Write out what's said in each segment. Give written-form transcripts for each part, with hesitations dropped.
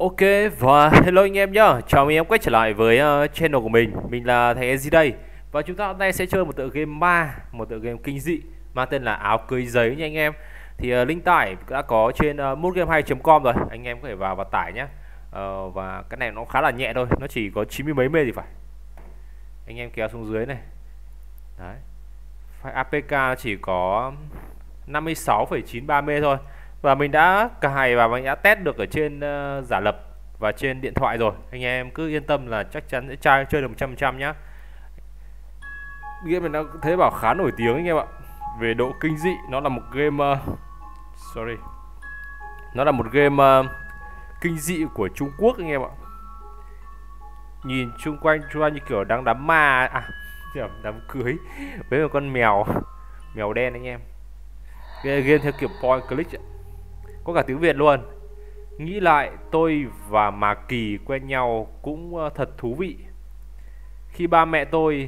Ok, và hello anh em nhá. Chào anh em quay trở lại với channel của mình. Mình là thầy Easy đây. Và chúng ta hôm nay sẽ chơi một tựa game ma, một tựa game kinh dị mang tên là áo cưới giấy nha anh em. Thì link tải đã có trên moodgame2.com rồi. Anh em có thể vào và tải nhá. Và cái này nó khá là nhẹ thôi, nó chỉ có 90 mấy mê thì phải. Anh em kéo xuống dưới này. Đấy. File APK chỉ có 56,93 mê thôi. Và mình đã cài và mình đã test được ở trên giả lập và trên điện thoại rồi. Anh em cứ yên tâm là chắc chắn sẽ chơi được 100% nhá. Game mình đã thấy bảo khá nổi tiếng anh em ạ. Về độ kinh dị, nó là một game sorry. Nó là một game kinh dị của Trung Quốc anh em ạ. Nhìn chung quanh như kiểu đang đám ma đám cưới với một con mèo đen anh em. Game theo kiểu point click ấy. Có cả tiếng Việt luôn. Nghĩ lại tôi và Mà Kỳ quen nhau cũng thật thú vị. Khi ba mẹ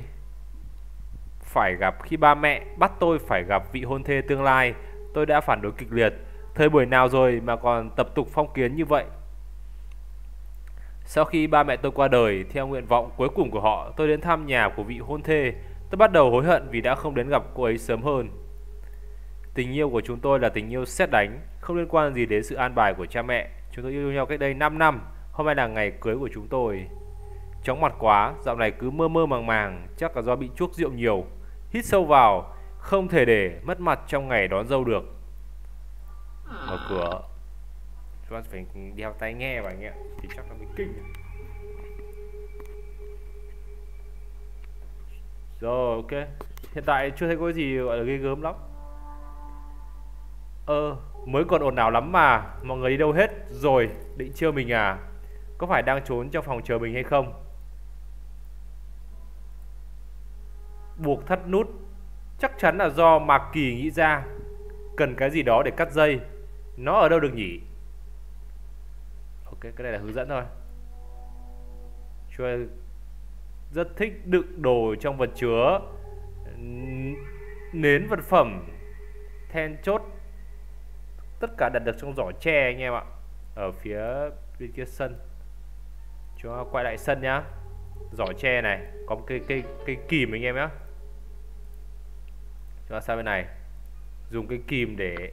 bắt tôi phải gặp vị hôn thê tương lai, tôi đã phản đối kịch liệt. Thời buổi nào rồi mà còn tập tục phong kiến như vậy. Sau khi ba mẹ tôi qua đời, theo nguyện vọng cuối cùng của họ, tôi đến thăm nhà của vị hôn thê. Tôi bắt đầu hối hận vì đã không đến gặp cô ấy sớm hơn. Tình yêu của chúng tôi là tình yêu sét đánh, không liên quan gì đến sự an bài của cha mẹ. Chúng tôi yêu nhau cách đây 5 năm, hôm nay là ngày cưới của chúng tôi. Chóng mặt quá, dạo này cứ mơ mơ màng màng, chắc là do bị chuốc rượu nhiều. Hít sâu vào, không thể để mất mặt trong ngày đón dâu được. Mở cửa. Chúng ta phải đeo tai nghe vào anh ạ, thì chắc là mới kinh. Rồi, ok. Hiện tại chưa thấy có gì gọi là ghê gớm lắm. Mới còn ồn ào lắm mà. Mọi người đi đâu hết rồi? Định trêu mình à? Có phải đang trốn trong phòng chờ mình hay không? Buộc thắt nút. Chắc chắn là do Mạc Kỳ nghĩ ra. Cần cái gì đó để cắt dây. Nó ở đâu được nhỉ? Ok, cái này là hướng dẫn thôi. Tôi rất thích đựng đồ trong vật chứa. Nến vật phẩm. Then chốt. Tất cả đặt được trong giỏ tre anh em ạ. Ở phía bên kia sân. Chúng ta quay lại sân nhá. Giỏ tre này, có một cây kìm anh em nhá. Chúng ta sang bên này. Dùng cái kìm để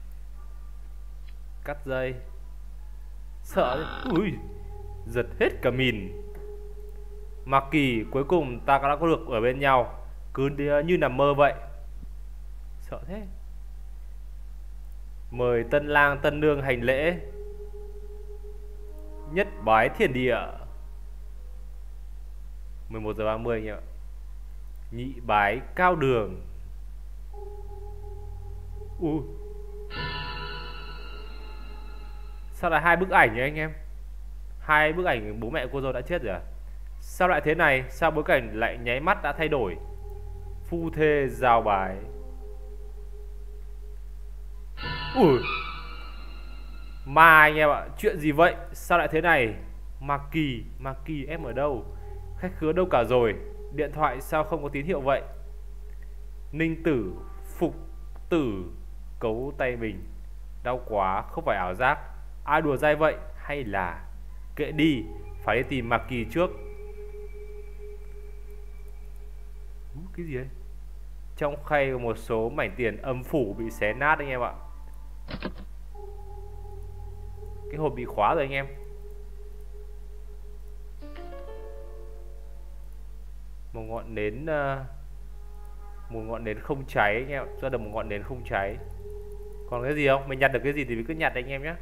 cắt dây. Sợ đấy. Ui, giật hết cả mìn. Mạc Kỳ, cuối cùng ta đã có được ở bên nhau. Cứ như nằm mơ vậy. Sợ thế. Mời tân lang tân nương hành lễ. Nhất bái thiên địa. 11:30 nhỉ. Nhị bái cao đường. Sao lại hai bức ảnh nhỉ anh em? Hai bức ảnh bố mẹ cô dâu đã chết rồi à? Sao lại thế này? Sao bối cảnh lại nháy mắt đã thay đổi? Phu thê giao bài. Ui, mà anh em ạ, chuyện gì vậy? Sao lại thế này? Mạc Kỳ em ở đâu? Khách khứa đâu cả rồi? Điện thoại sao không có tín hiệu vậy? Ninh Tử, Phục Tử cấu tay mình. Đau quá, không phải ảo giác. Ai đùa dai vậy? Hay là kệ đi, phải đi tìm Mạc Kỳ trước. Cái gì đấy? Trong khay có một số mảnh tiền âm phủ bị xé nát anh em ạ. Cái hộp bị khóa rồi anh em. Một ngọn nến không cháy anh em. Ra được một ngọn nến không cháy. Còn cái gì không? Mình nhặt được cái gì thì mình cứ nhặt anh em nhé.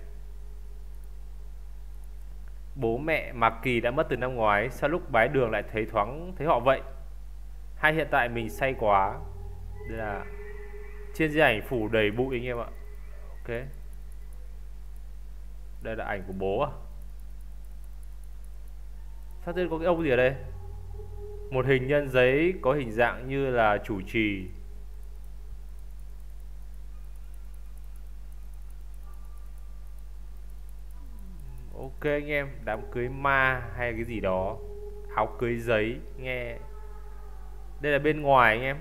Bố mẹ Mạc Kỳ đã mất từ năm ngoái. Sao lúc bái đường lại thấy họ vậy? Hay hiện tại mình say quá? Đây là trên di ảnh phủ đầy bụi anh em ạ. Ok. Đây là ảnh của bố à? Sao tên có cái ông gì ở đây? Một hình nhân giấy có hình dạng như là chủ trì. Ok anh em, đám cưới ma hay cái gì đó. Áo cưới giấy, nghe. Đây là bên ngoài anh em.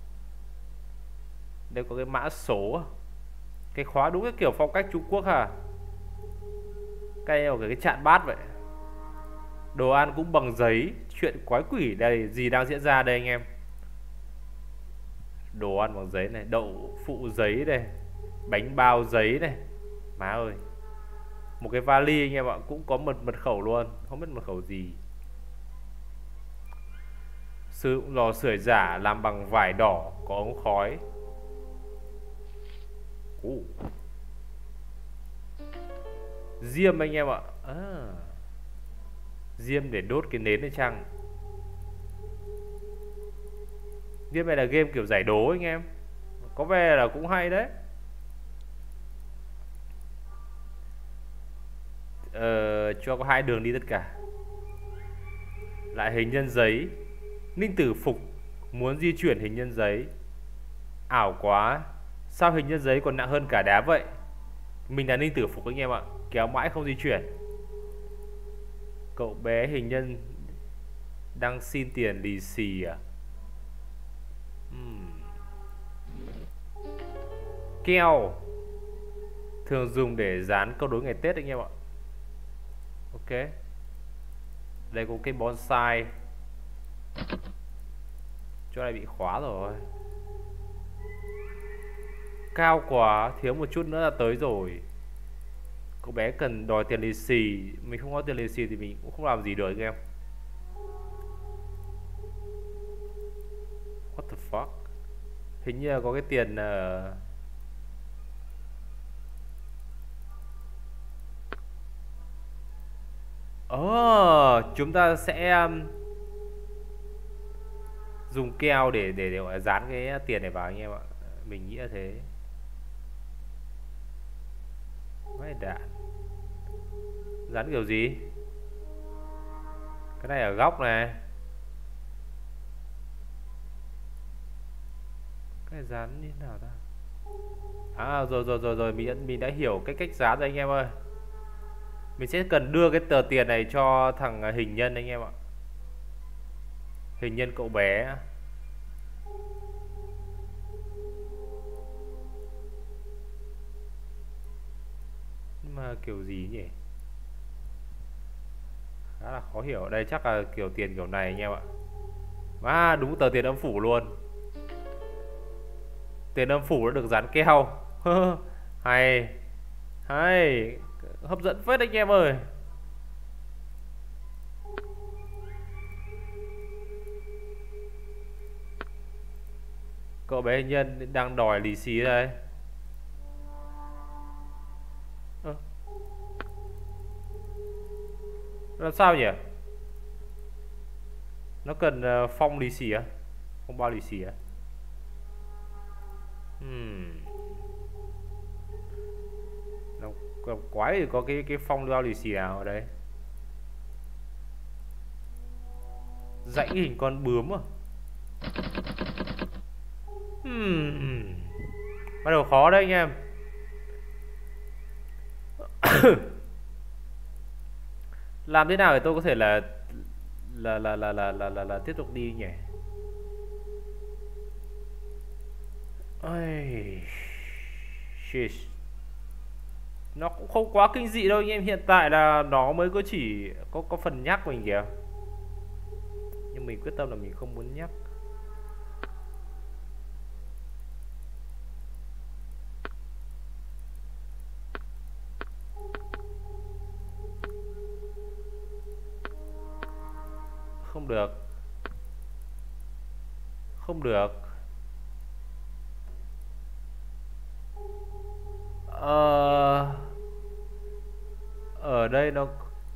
Đây có cái mã số. Cái khóa đúng cái kiểu phong cách Trung Quốc à. Cái một cái chạn bát vậy. Đồ ăn cũng bằng giấy. Chuyện quái quỷ đây, gì đang diễn ra đây anh em? Đồ ăn bằng giấy này, đậu phụ giấy này, bánh bao giấy này. Má ơi. Một cái vali anh em ạ, cũng có mật khẩu luôn, không biết mật khẩu gì. Sử dụng lò sưởi giả làm bằng vải đỏ, có ống khói. Diêm anh em ạ. Diêm để đốt cái nến lên chăng? Game này là game kiểu giải đố anh em. Có vẻ là cũng hay đấy. Cho có 2 đường đi tất cả. Lại hình nhân giấy. Ninh tử phục muốn di chuyển hình nhân giấy. Ảo quá. Sao hình nhân giấy còn nặng hơn cả đá vậy? Mình là Ninh tử phục anh em ạ. Kéo mãi không di chuyển. Cậu bé hình nhân đang xin tiền lì xì à? Keo thường dùng để dán câu đối ngày Tết anh em ạ. Ok. Đây có cái bonsai. Chỗ này bị khóa rồi. Cao quá, thiếu một chút nữa là tới rồi. Cậu bé cần đòi tiền lì xì. Mình không có tiền lì xì thì mình cũng không làm gì được anh em. What the fuck? Hình như là có cái tiền chúng ta sẽ dùng keo để gọi là dán cái tiền này vào anh em ạ. Mình nghĩ là thế. Mấy đạn dán kiểu gì? Cái này ở góc này. Cái dán như thế nào ta? À rồi mình đã hiểu cái cách dán rồi anh em ơi. Mình sẽ cần đưa cái tờ tiền này cho thằng hình nhân anh em ạ. Hình nhân cậu bé. Nhưng mà kiểu gì nhỉ? Khá là khó hiểu. Đây chắc là kiểu tiền kiểu này anh em ạ. À đúng tờ tiền âm phủ luôn. Tiền âm phủ nó được dán keo. Hay. Hay. Hấp dẫn phết anh em ơi. Cậu bé hình nhân đang đòi lì xì đây. Làm sao nhỉ? Nó cần phong lì xì á? Phong bao lì xì á? Nó quái thì có cái phong bao lì xì nào ở đây? Dãy hình con bướm à? Bắt đầu khó đấy anh em. Làm thế nào để tôi có thể là tiếp tục đi nhỉ? Ôi, shit. Nó cũng không quá kinh dị đâu anh em. Hiện tại là nó mới có chỉ có phần nhắc mình kìa. Nhưng mình quyết tâm là mình không muốn nhắc. Không được. Không được. Ở đây nó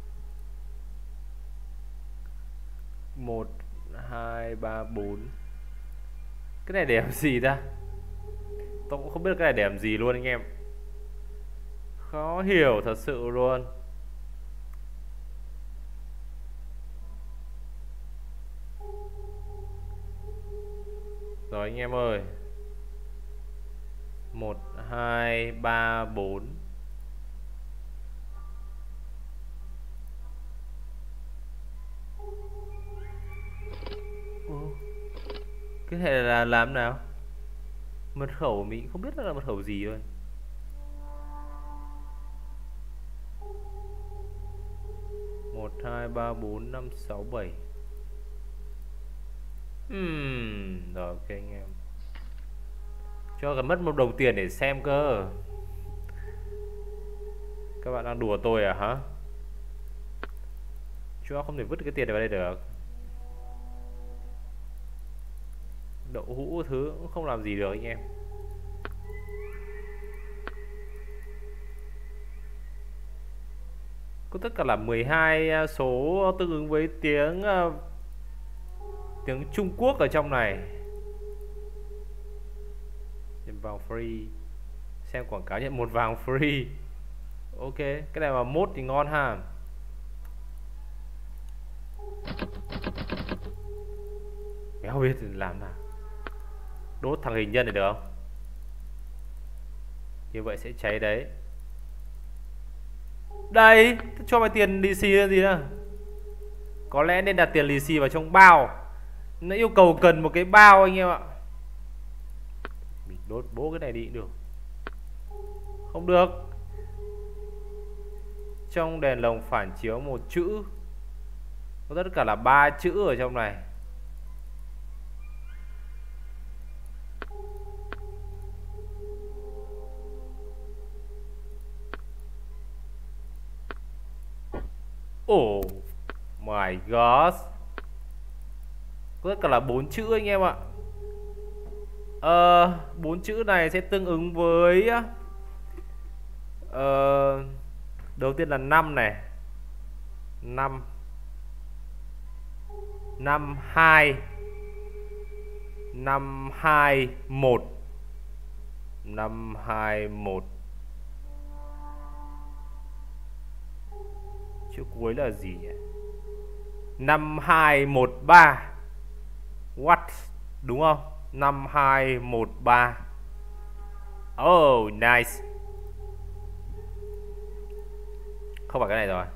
1 2 3 4. Cái này để làm gì ta? Tôi cũng không biết cái này để làm gì luôn anh em. Khó hiểu thật sự luôn. Rồi anh em ơi. 1 2 3 4. Cái này là làm nào? Mật khẩu mình không biết là mật khẩu gì luôn. 1 2 3 4 5 6 7. Rồi ok anh em. Cho cần mất một đồng tiền để xem cơ. Các bạn đang đùa tôi à hả? Cho không thể vứt cái tiền này vào đây được. Đậu hũ thứ cũng không làm gì được anh em. Có tất cả là 12 số tương ứng với tiếng Trung Quốc ở trong này. Nhận vàng free. Xem quảng cáo nhận 1 vàng free. Ok, cái này mà mốt thì ngon ha. Méo biết làm nào. Đốt thằng hình nhân này được không? Như vậy sẽ cháy đấy. Đây, cho mày tiền lì xì là gì nữa. Có lẽ nên đặt tiền lì xì vào trong bao. Nó yêu cầu cần một cái bao anh em ạ. Mình đốt bố cái này đi cũng được. Không được. Trong đèn lồng phản chiếu một chữ. Có tất cả là 3 chữ ở trong này. Oh my god. Có tất cả là 4 chữ anh em ạ. 4 chữ này sẽ tương ứng với đầu tiên là 5 này. 5 5 2 5 2 1 5 2 1. Chữ cuối là gì nhỉ? 5 2 1 3. What? Đúng không? 5 2 1 3. Oh nice. Không phải cái này rồi.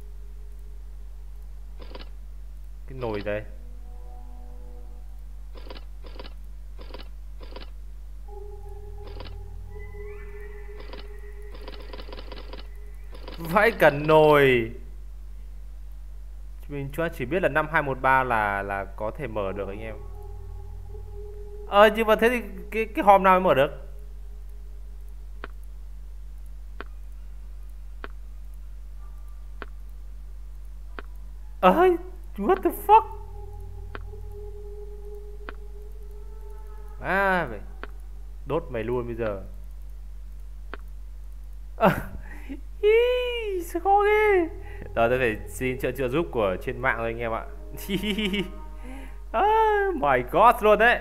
Cái nồi đây. Vãi cả nồi. Mình chỉ biết là 5213 là có thể mở được anh em. Nhưng mà thế thì cái hòm nào mới mở được? What the fuck? Vậy đốt mày luôn bây giờ. Sao khó ghê. Rồi tôi phải xin trợ giúp của trên mạng rồi anh em ạ. My god luôn đấy.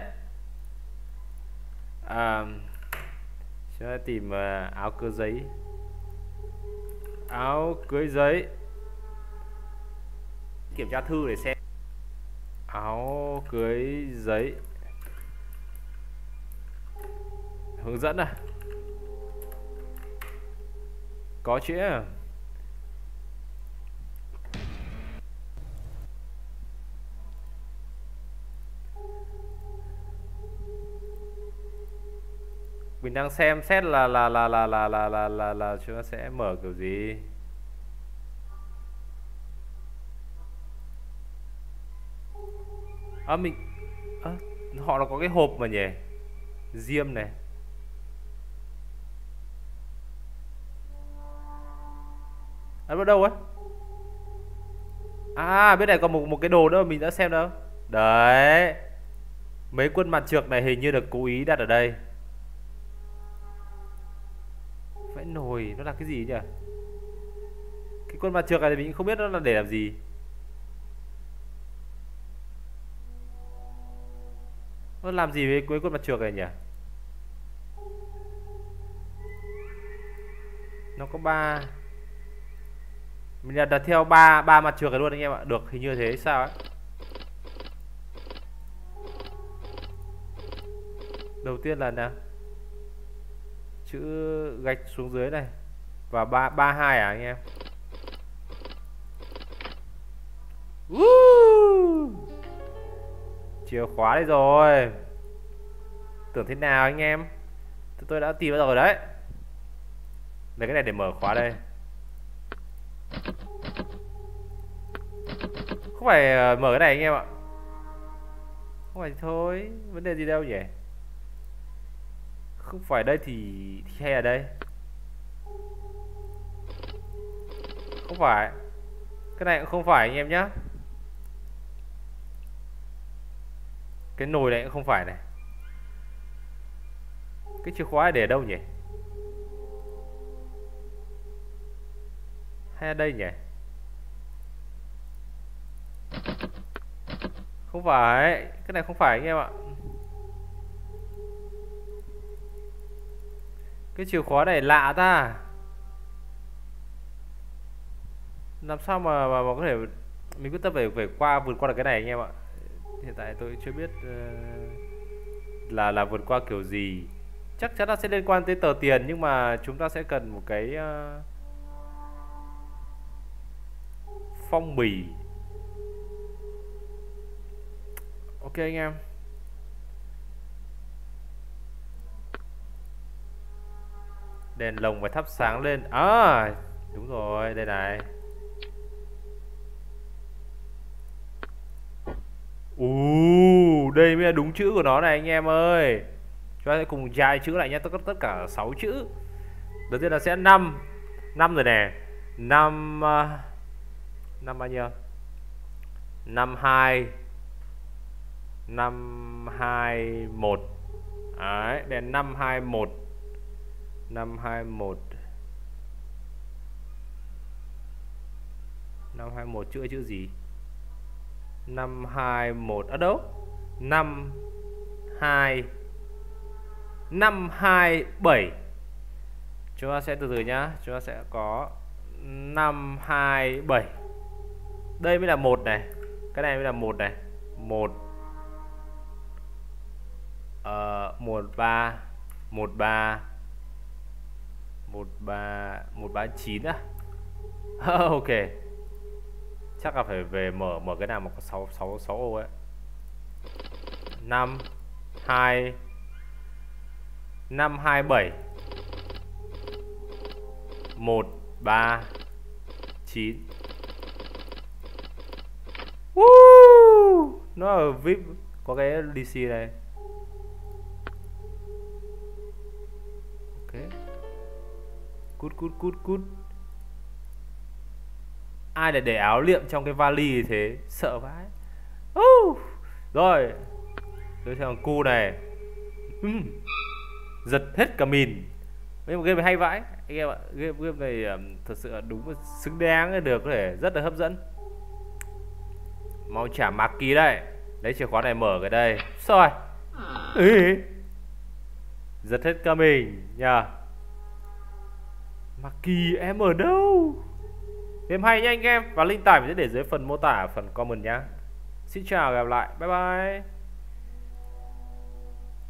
Chúng ta tìm áo cưới giấy. Áo cưới giấy. Kiểm tra thư để xem. Áo cưới giấy. Hướng dẫn à? Có chứ. Mình đang xem xét là chúng ta sẽ mở kiểu gì. Họ là có cái hộp mà nhỉ. Diêm này. Bắt đâu ấy? Bên này còn một cái đồ nữa mà mình đã xem đâu. Đấy. Mấy quân mặt trược này hình như được cố ý đặt ở đây. Vẽ nồi, nó là cái gì nhỉ? Cái quân mặt trược này thì mình không biết nó là để làm gì. Nó làm gì với cuối quân mặt trược này nhỉ? Nó có 3. Mình đặt theo ba mặt trược này luôn anh em ạ. Được hình như thế sao ấy. Đầu tiên là nào? Chữ gạch xuống dưới này. Và 32 à anh em? Chìa khóa đây rồi. Tưởng thế nào anh em? Tôi đã tìm ra rồi đấy. Lấy cái này để mở khóa đây. Không phải mở cái này anh em ạ. Không phải thì thôi, vấn đề gì đâu nhỉ? Không phải đây thì hay ở đây? Không phải. Cái này cũng không phải anh em nhá. Cái nồi này cũng không phải này. Cái chìa khóa để ở đâu nhỉ? Hay ở đây nhỉ? Không phải. Cái này không phải anh em ạ. Cái chìa khóa này lạ ta. Làm sao mà có thể mình quyết tâm phải vượt qua được cái này anh em ạ. Hiện tại tôi chưa biết là vượt qua kiểu gì. Chắc chắn là sẽ liên quan tới tờ tiền, nhưng mà chúng ta sẽ cần một cái phong bì. Ok anh em. Đèn lồng phải thắp sáng lên. À đúng rồi, đây này. Đây mới là đúng chữ của nó này anh em ơi. Chúng ta sẽ cùng dài chữ lại nhé, tất cả 6 chữ. Đầu tiên là sẽ 5. 5 rồi nè. 5 năm bao nhiêu? 52 521. Đấy, đèn 521. 521. 521 chữ gì? 521 ở đâu? 527. Chúng ta sẽ từ từ nhá. Chúng ta sẽ có 527. Đây mới là 1 này. Cái này mới là 1 này. 1 13 13 13 139 à? Ok. Chắc là phải về mở cái nào mà có 6 ô ấy. 5 2 527 139. Nó ở VIP có cái DC này. Ok. Cút. Ai lại để áo liệm trong cái vali thế? Sợ vãi. Rồi. Tôi theo thằng cu này. Giật hết cả mìn. Mấy một game này hay vãi anh em ạ. Game này thật sự là đúng xứng đáng được, có thể rất là hấp dẫn. Mau trả Maki đây. Lấy chìa khóa này mở cái đây. Rồi. Giật hết cả mình nha. Maki em ở đâu? Game hay nha anh em. Và link tải mình sẽ để dưới phần mô tả, phần comment nhá. Xin chào và gặp lại. Bye bye.